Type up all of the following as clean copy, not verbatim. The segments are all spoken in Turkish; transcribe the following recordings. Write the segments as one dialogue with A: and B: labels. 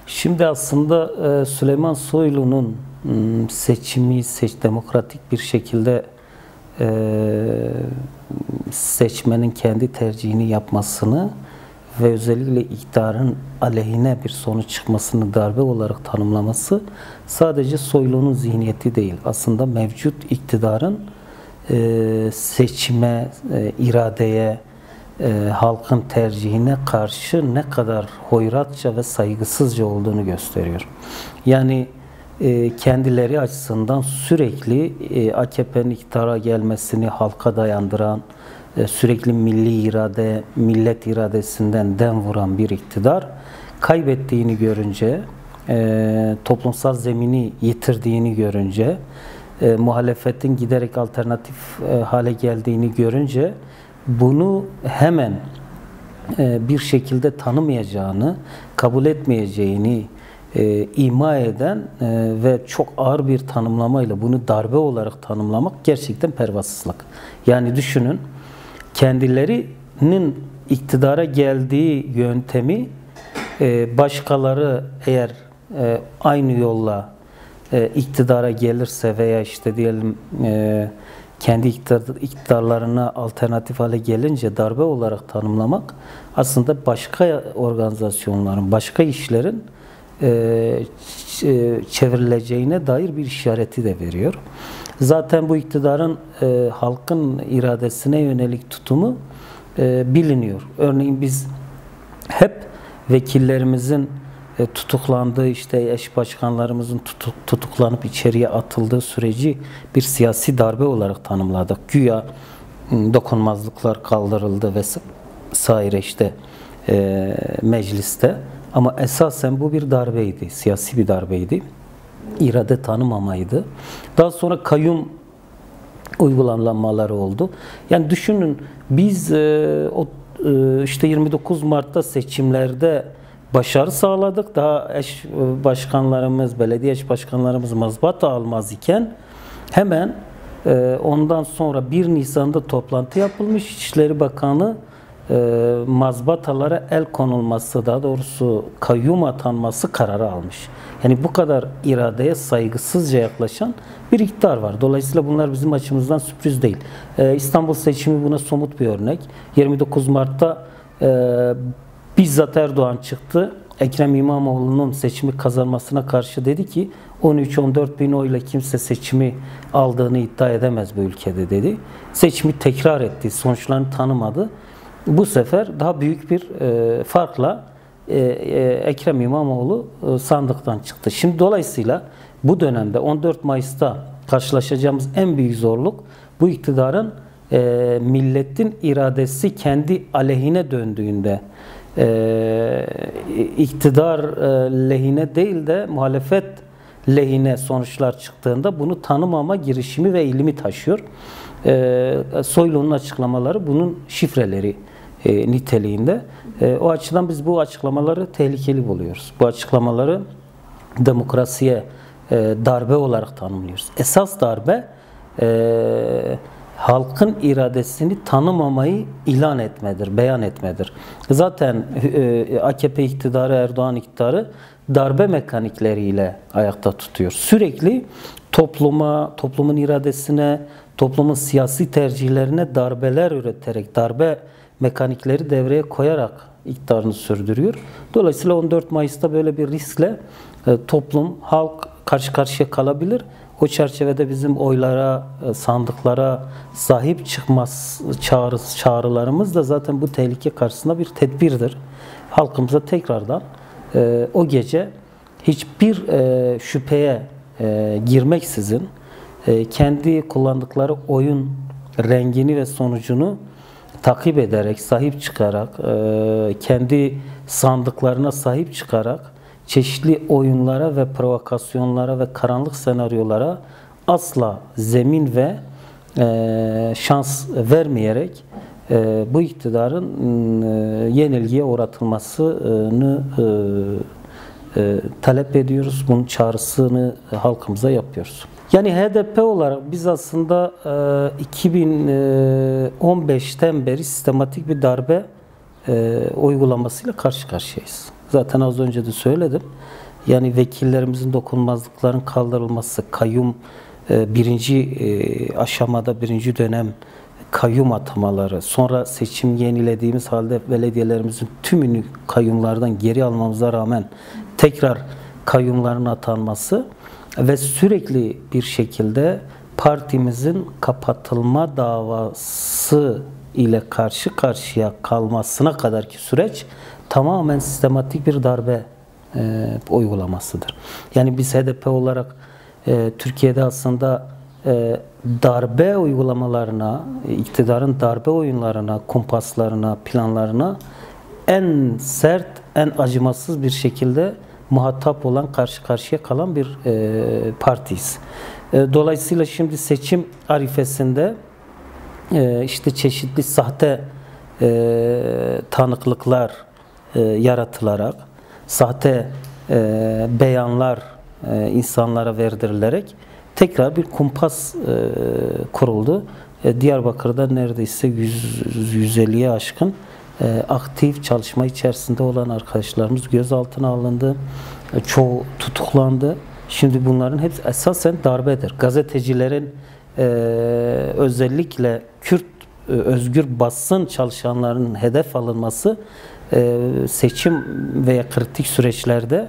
A: Şimdi aslında Süleyman Soylu'nun demokratik bir şekilde seçmenin kendi tercihini yapmasını ve özellikle iktidarın aleyhine bir sonuç çıkmasını darbe olarak tanımlaması sadece Soylu'nun zihniyeti değil. Aslında mevcut iktidarın seçime, iradeye, halkın tercihine karşı ne kadar hoyratça ve saygısızca olduğunu gösteriyor. Yani kendileri açısından sürekli AKP'nin iktidara gelmesini halka dayandıran, sürekli milli irade, millet iradesinden dem vuran bir iktidar kaybettiğini görünce, toplumsal zemini yitirdiğini görünce, muhalefetin giderek alternatif hale geldiğini görünce bunu hemen bir şekilde tanımayacağını, kabul etmeyeceğini ima eden ve çok ağır bir tanımlamayla bunu darbe olarak tanımlamak gerçekten pervasızlık. Yani düşünün, kendilerinin iktidara geldiği yöntemi başkaları eğer aynı yolla iktidara gelirse veya işte diyelim kendi iktidarlarına alternatif hale gelince darbe olarak tanımlamak aslında başka organizasyonların, başka işlerin çevrileceğine dair bir işareti de veriyor. Zaten bu iktidarın halkın iradesine yönelik tutumu biliniyor. Örneğin biz hep vekillerimizin tutuklandığı, işte eş başkanlarımızın tutuklanıp içeriye atıldığı süreci bir siyasi darbe olarak tanımladık. Güya dokunmazlıklar kaldırıldı vesaire işte mecliste. Ama esasen bu bir darbeydi, siyasi bir darbeydi. İrade tanımamaydı. Daha sonra kayyum uygulanmaları oldu. Yani düşünün, biz işte 29 Mart'ta seçimlerde başarı sağladık. Daha eş başkanlarımız, belediye eş başkanlarımız mazbata almaz iken hemen ondan sonra 1 Nisan'da toplantı yapılmış. İçişleri Bakanı mazbatalara el konulması, daha doğrusu kayyum atanması kararı almış. Yani bu kadar iradeye saygısızca yaklaşan bir iktidar var. Dolayısıyla bunlar bizim açımızdan sürpriz değil. İstanbul seçimi buna somut bir örnek. 29 Mart'ta bizzat Erdoğan çıktı. Ekrem İmamoğlu'nun seçimi kazanmasına karşı dedi ki 13-14 bin oyla kimse seçimi aldığını iddia edemez bu ülkede dedi. Seçimi tekrar etti. Sonuçlarını tanımadı. Bu sefer daha büyük bir farkla Ekrem İmamoğlu sandıktan çıktı. Şimdi dolayısıyla bu dönemde 14 Mayıs'ta karşılaşacağımız en büyük zorluk bu iktidarın milletin iradesi kendi aleyhine döndüğünde, iktidar lehine değil de muhalefet lehine sonuçlar çıktığında bunu tanımama girişimi ve eğilimi taşıyor. Soylu'nun açıklamaları bunun şifreleri niteliğinde. O açıdan biz bu açıklamaları tehlikeli buluyoruz. Bu açıklamaları demokrasiye darbe olarak tanımlıyoruz. Esas darbe halkın iradesini tanımamayı ilan etmedir, beyan etmedir. Zaten AKP iktidarı, Erdoğan iktidarı darbe mekanikleriyle ayakta tutuyor. Sürekli toplumun iradesine, toplumun siyasi tercihlerine darbeler üreterek, darbe mekanikleri devreye koyarak iktidarını sürdürüyor. Dolayısıyla 14 Mayıs'ta böyle bir riskle toplum, halk karşı karşıya kalabilir. O çerçevede bizim oylara, sandıklara sahip çıkmaz çağrılarımız da zaten bu tehlike karşısında bir tedbirdir. Halkımıza tekrardan o gece hiçbir şüpheye girmeksizin kendi kullandıkları oyun rengini ve sonucunu takip ederek, sahip çıkarak, kendi sandıklarına sahip çıkarak çeşitli oyunlara ve provokasyonlara ve karanlık senaryolara asla zemin ve şans vermeyerek bu iktidarın yenilgiye uğratılmasını talep ediyoruz. Bunun çağrısını halkımıza yapıyoruz. Yani HDP olarak biz aslında 2015'ten beri sistematik bir darbe uygulamasıyla karşı karşıyayız. zaten az önce de söyledim. Yani vekillerimizin dokunulmazlıkların kaldırılması, kayyum birinci aşamada, birinci dönem kayyum atamaları, sonra seçim yenilediğimiz halde belediyelerimizin tümünü kayyumlardan geri almamıza rağmen tekrar kayyumların atanması ve sürekli bir şekilde partimizin kapatılma davası ile karşı karşıya kalmasına kadarki süreç tamamen sistematik bir darbe uygulamasıdır. Yani biz HDP olarak Türkiye'de aslında darbe uygulamalarına, iktidarın darbe oyunlarına, kumpaslarına, planlarına en sert, en acımasız bir şekilde muhatap olan, karşı karşıya kalan bir partiyiz. Dolayısıyla şimdi seçim arifesinde işte çeşitli sahte tanıklıklar yaratılarak, sahte beyanlar insanlara verdirilerek tekrar bir kumpas kuruldu. Diyarbakır'da neredeyse 150'ye aşkın aktif çalışma içerisinde olan arkadaşlarımız gözaltına alındı. Çoğu tutuklandı. Şimdi bunların hepsi esasen darbedir. Gazetecilerin özellikle Kürt özgür basın çalışanlarının hedef alınması seçim veya kritik süreçlerde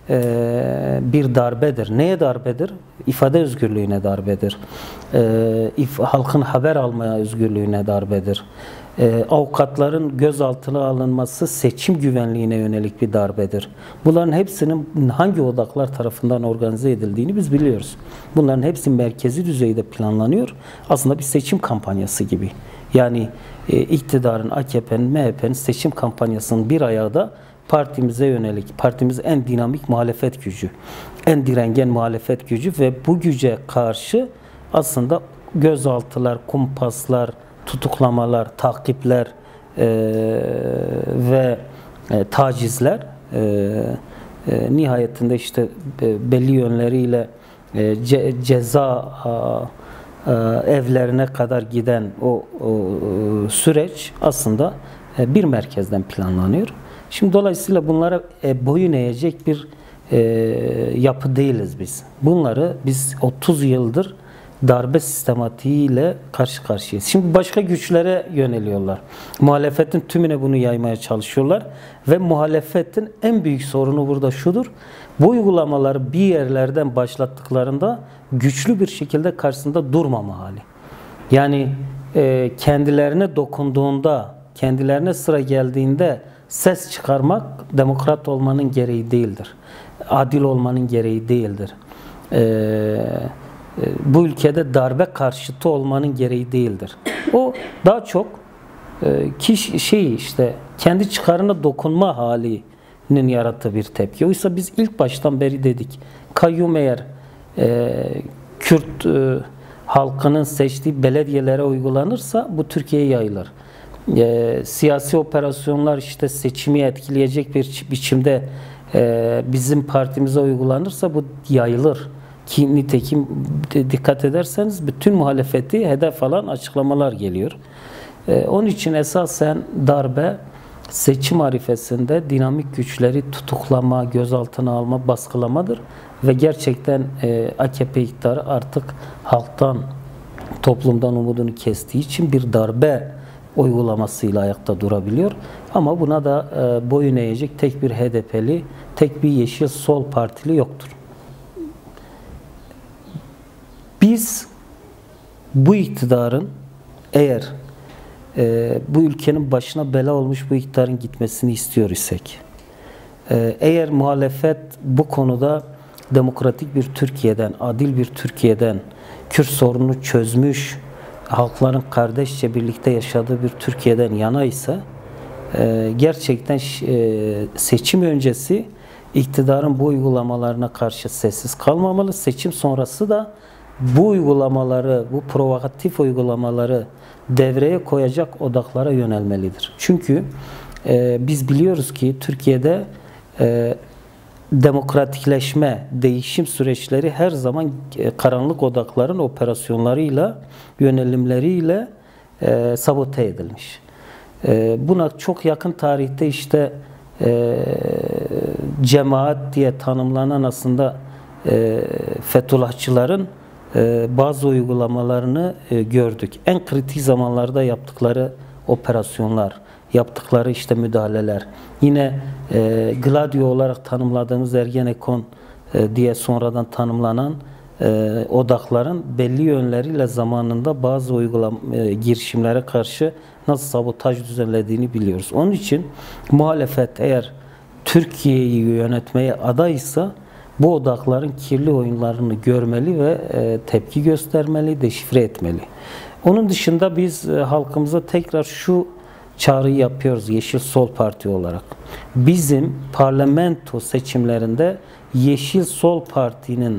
A: bir darbedir. Neye darbedir? İfade özgürlüğüne darbedir. Halkın haber almaya özgürlüğüne darbedir. Avukatların gözaltına alınması seçim güvenliğine yönelik bir darbedir. Bunların hepsinin hangi odaklar tarafından organize edildiğini biz biliyoruz. Bunların hepsi merkezi düzeyde planlanıyor. Aslında bir seçim kampanyası gibi. Yani iktidarın, AKP'nin, MHP'nin seçim kampanyasının bir ayağı da partimize yönelik, partimiz en dinamik muhalefet gücü, en direngen muhalefet gücü ve bu güce karşı aslında gözaltılar, kumpaslar, tutuklamalar, takipler ve tacizler nihayetinde işte belli yönleriyle ceza evlerine kadar giden o süreç aslında bir merkezden planlanıyor. Şimdi dolayısıyla bunlara boyun eğecek bir yapı değiliz biz. Bunları biz 30 yıldır darbe sistematiğiyle karşı karşıyayız. Şimdi başka güçlere yöneliyorlar. Muhalefetin tümüne bunu yaymaya çalışıyorlar ve muhalefetin en büyük sorunu burada şudur. Bu uygulamaları bir yerlerden başlattıklarında güçlü bir şekilde karşısında durmama hali. Yani kendilerine dokunduğunda, kendilerine sıra geldiğinde ses çıkarmak demokrat olmanın gereği değildir. Adil olmanın gereği değildir. Bu ülkede darbe karşıtı olmanın gereği değildir. O daha çok işte kendi çıkarına dokunma halinin yarattığı bir tepki. Oysa biz ilk baştan beri dedik. Kayyum eğer Kürt halkının seçtiği belediyelere uygulanırsa bu Türkiye'ye yayılır. Siyasi operasyonlar işte seçimi etkileyecek bir biçimde bizim partimize uygulanırsa bu yayılır. Ki nitekim dikkat ederseniz bütün muhalefeti hedef alan açıklamalar geliyor. Onun için esasen darbe seçim arifesinde dinamik güçleri tutuklama, gözaltına alma, baskılamadır. Ve gerçekten AKP iktidarı artık halktan, toplumdan umudunu kestiği için bir darbe uygulamasıyla ayakta durabiliyor. Ama buna da boyun eğecek tek bir HDP'li, tek bir Yeşil Sol Partili yoktur. Biz bu iktidarın eğer bu ülkenin başına bela olmuş bu iktidarın gitmesini istiyor isek, eğer muhalefet bu konuda demokratik bir Türkiye'den, adil bir Türkiye'den, Kürt sorununu çözmüş, halkların kardeşçe birlikte yaşadığı bir Türkiye'den yana ise gerçekten seçim öncesi iktidarın bu uygulamalarına karşı sessiz kalmamalı. Seçim sonrası da bu uygulamaları, bu provokatif uygulamaları devreye koyacak odaklara yönelmelidir. Çünkü biz biliyoruz ki Türkiye'de demokratikleşme, değişim süreçleri her zaman karanlık odakların operasyonlarıyla, yönelimleriyle sabote edilmiş. Buna çok yakın tarihte işte cemaat diye tanımlanan aslında Fethullahçıların bazı uygulamalarını gördük. En kritik zamanlarda yaptıkları operasyonlar, yaptıkları işte müdahaleler, yine Gladio olarak tanımladığımız Ergenekon diye sonradan tanımlanan odakların belli yönleriyle zamanında bazı girişimlere karşı nasıl sabotaj düzenlediğini biliyoruz. Onun için muhalefet eğer Türkiye'yi yönetmeye adaysa bu odakların kirli oyunlarını görmeli ve tepki göstermeli, deşifre etmeli. Onun dışında biz halkımıza tekrar şu çağrıyı yapıyoruz Yeşil Sol Parti olarak. Bizim parlamento seçimlerinde Yeşil Sol Parti'nin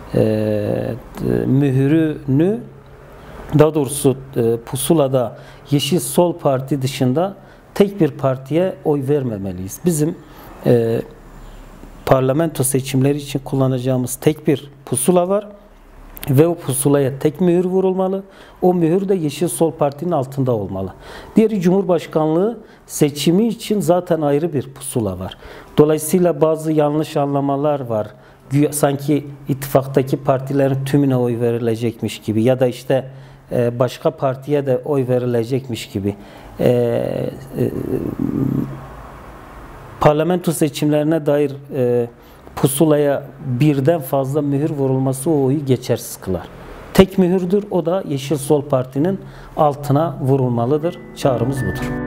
A: mührünü, daha doğrusu pusulada Yeşil Sol Parti dışında tek bir partiye oy vermemeliyiz. Bizim parlamento seçimleri için kullanacağımız tek bir pusula var ve o pusulaya tek mühür vurulmalı. O mühür de Yeşil Sol Parti'nin altında olmalı. Diğeri Cumhurbaşkanlığı seçimi için zaten ayrı bir pusula var. Dolayısıyla bazı yanlış anlamalar var. Sanki ittifaktaki partilerin tümüne oy verilecekmiş gibi ya da işte başka partiye de oy verilecekmiş gibi. Parlamento seçimlerine dair pusulaya birden fazla mühür vurulması o oyu geçersiz kılar. Tek mühürdür, o da Yeşil Sol Parti'nin altına vurulmalıdır. Çağrımız budur.